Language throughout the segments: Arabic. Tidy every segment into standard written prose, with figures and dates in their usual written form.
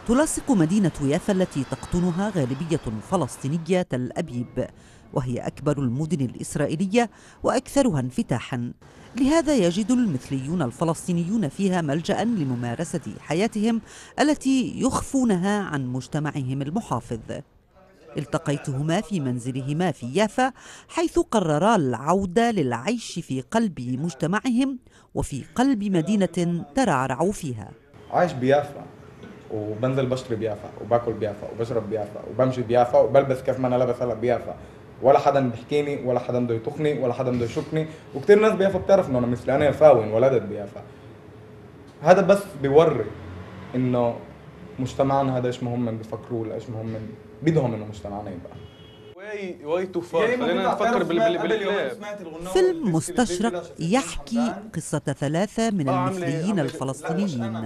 تلاصق مدينة يافا التي تقطنها غالبية فلسطينية تل أبيب، وهي أكبر المدن الإسرائيلية وأكثرها انفتاحا. لهذا يجد المثليون الفلسطينيون فيها ملجأ لممارسة حياتهم التي يخفونها عن مجتمعهم المحافظ. التقيتهما في منزلهما في يافا، حيث قررا العودة للعيش في قلب مجتمعهم وفي قلب مدينة ترعرعوا فيها. عايش بيافا، وبنزل بشتري بيافا وباكل بيافا وبشرب بيافا وبمشي بيافا وبلبس كيف ما انا لابس هلا بيافا، ولا حدا بيحكيني ولا حدا بده يطخني ولا حدا بده يشكني، وكثير ناس بيافا بتعرف انه انا مثلي، انا يافاوي انولدت بيافا. هذا بس بيوري انه مجتمعنا هذا ايش مهم بفكروا له، ايش مهم بدهم انه مجتمعنا يبقى. واي تو فار، خلينا نفكر بالكلاب. فيلم مستشرق يحكي قصة ثلاثة من المثليين الفلسطينيين.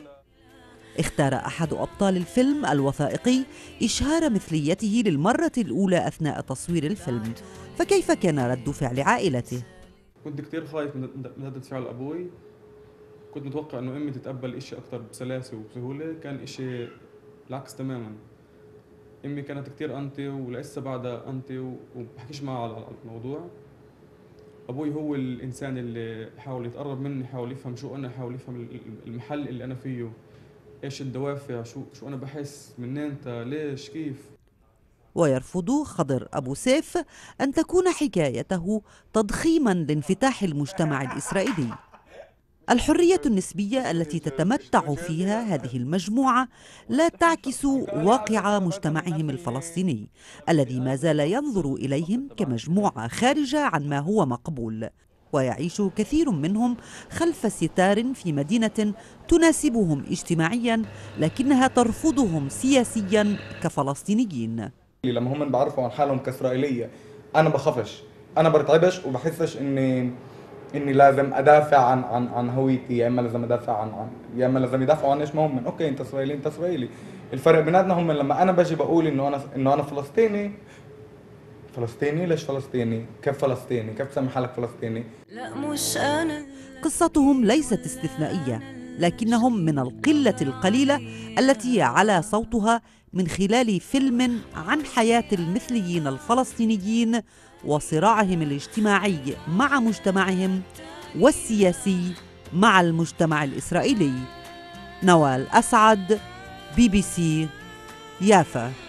اختار أحد أبطال الفيلم الوثائقي إشهار مثليته للمرة الأولى أثناء تصوير الفيلم، فكيف كان رد فعل عائلته؟ كنت كتير خايف من ردة فعل أبوي. كنت متوقع إنه أمي تتقبل إشي أكتر بسلاسة وبسهولة، كان إشي العكس تماما. أمي كانت كتير أنتي ولسه بعدها أنتي وبحكيش معها على الموضوع. أبوي هو الإنسان اللي حاول يتقرب مني، حاول يفهم شو أنا، حاول يفهم المحل اللي أنا فيه، إيش الدوافع، شو أنا بحس، منين أنت، ليش، كيف. ويرفض خضر أبو سيف أن تكون حكايته تضخيما لانفتاح المجتمع الإسرائيلي. الحرية النسبية التي تتمتع فيها هذه المجموعة لا تعكس واقع مجتمعهم الفلسطيني، الذي ما زال ينظر إليهم كمجموعة خارجة عن ما هو مقبول، ويعيش كثير منهم خلف ستار في مدينة تناسبهم اجتماعيا لكنها ترفضهم سياسيا كفلسطينيين. لما هم بعرفوا عن حالهم كإسرائيلية انا بخافش، انا برتعبش وبحسش اني لازم ادافع عن هويتي، يا اما لازم ادافع يا اما لازم يدافعوا عن ايش ما هم. اوكي انت اسرائيلي، انت اسرائيلي. الفرق بيناتنا هم لما انا باجي بقول انه انا فلسطيني. فلسطيني ليش فلسطيني؟ كيف فلسطيني؟ كيف تسمي حالك فلسطيني؟ لا مش أنا. قصتهم ليست استثنائية، لكنهم من القلة القليلة التي على صوتها من خلال فيلم عن حياة المثليين الفلسطينيين وصراعهم الاجتماعي مع مجتمعهم والسياسي مع المجتمع الإسرائيلي. نوال أسعد، BBC، يافا.